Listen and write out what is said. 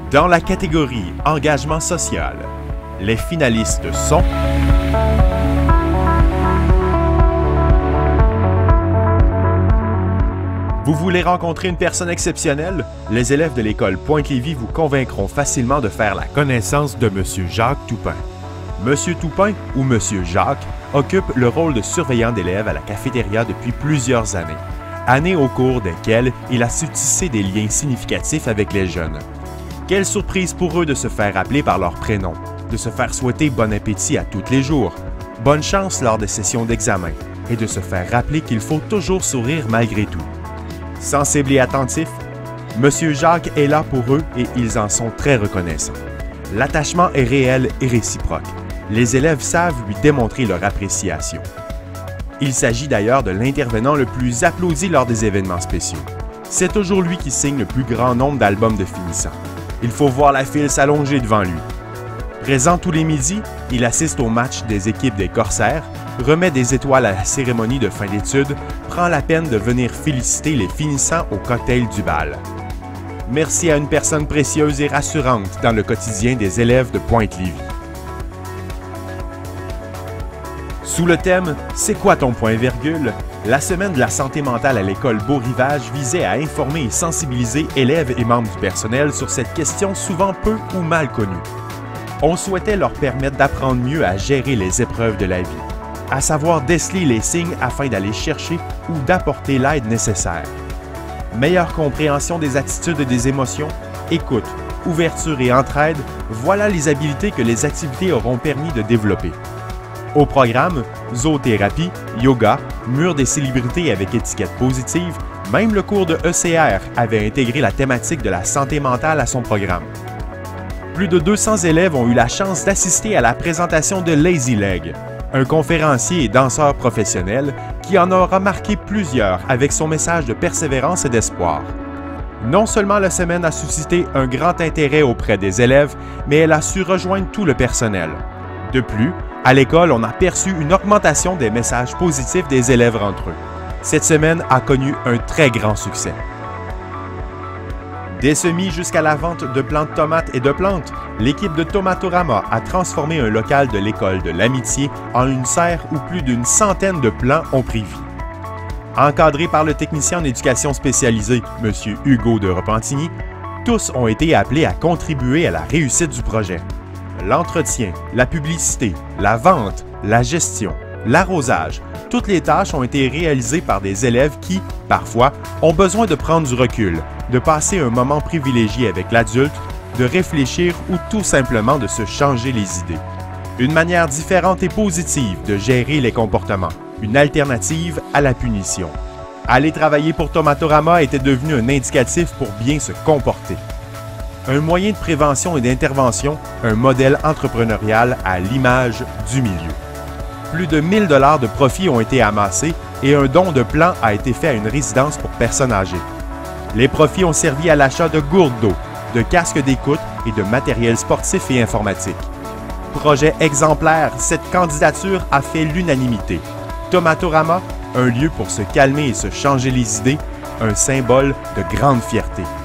Dans la catégorie Engagement social, les finalistes sont... Vous voulez rencontrer une personne exceptionnelle? Les élèves de l'école Pointe-Lévis vous convaincront facilement de faire la connaissance de M. Jacques Toupin. M. Toupin, ou M. Jacques, occupe le rôle de surveillant d'élèves à la cafétéria depuis plusieurs années au cours desquelles il a su tisser des liens significatifs avec les jeunes. Quelle surprise pour eux de se faire appeler par leur prénom, de se faire souhaiter bon appétit à tous les jours, bonne chance lors des sessions d'examen, et de se faire rappeler qu'il faut toujours sourire malgré tout. Sensible et attentif, M. Jacques est là pour eux et ils en sont très reconnaissants. L'attachement est réel et réciproque. Les élèves savent lui démontrer leur appréciation. Il s'agit d'ailleurs de l'intervenant le plus applaudi lors des événements spéciaux. C'est toujours lui qui signe le plus grand nombre d'albums de finissants. Il faut voir la file s'allonger devant lui. Présent tous les midis, il assiste au match des équipes des Corsaires, remet des étoiles à la cérémonie de fin d'études, prend la peine de venir féliciter les finissants au cocktail du bal. Merci à une personne précieuse et rassurante dans le quotidien des élèves de Pointe-Lévis. Sous le thème « C'est quoi ton point virgule ?», la semaine de la santé mentale à l'école Beau-Rivage visait à informer et sensibiliser élèves et membres du personnel sur cette question souvent peu ou mal connue. On souhaitait leur permettre d'apprendre mieux à gérer les épreuves de la vie, à savoir déceler les signes afin d'aller chercher ou d'apporter l'aide nécessaire. Meilleure compréhension des attitudes et des émotions, écoute, ouverture et entraide, voilà les habiletés que les activités auront permis de développer. Au programme, zoothérapie, yoga, mur des célébrités avec étiquette positive, même le cours de ECR avait intégré la thématique de la santé mentale à son programme. Plus de 200 élèves ont eu la chance d'assister à la présentation de Lazy Leg, un conférencier et danseur professionnel qui en aura marqué plusieurs avec son message de persévérance et d'espoir. Non seulement la semaine a suscité un grand intérêt auprès des élèves, mais elle a su rejoindre tout le personnel. De plus, à l'école, on a perçu une augmentation des messages positifs des élèves entre eux. Cette semaine a connu un très grand succès. Des semis jusqu'à la vente de plants de tomates et de plantes, l'équipe de Tomatorama a transformé un local de l'école de l'Amitié en une serre où plus d'une centaine de plants ont pris vie. Encadrés par le technicien en éducation spécialisée, M. Hugo de Repentigny, tous ont été appelés à contribuer à la réussite du projet. L'entretien, la publicité, la vente, la gestion, l'arrosage, toutes les tâches ont été réalisées par des élèves qui, parfois, ont besoin de prendre du recul, de passer un moment privilégié avec l'adulte, de réfléchir ou tout simplement de se changer les idées. Une manière différente et positive de gérer les comportements, une alternative à la punition. Aller travailler pour Tomatorama était devenu un indicatif pour bien se comporter. Un moyen de prévention et d'intervention, un modèle entrepreneurial à l'image du milieu. Plus de 1 000 $ de profits ont été amassés et un don de plants a été fait à une résidence pour personnes âgées. Les profits ont servi à l'achat de gourdes d'eau, de casques d'écoute et de matériel sportif et informatique. Projet exemplaire, cette candidature a fait l'unanimité. Tomatorama, un lieu pour se calmer et se changer les idées, un symbole de grande fierté.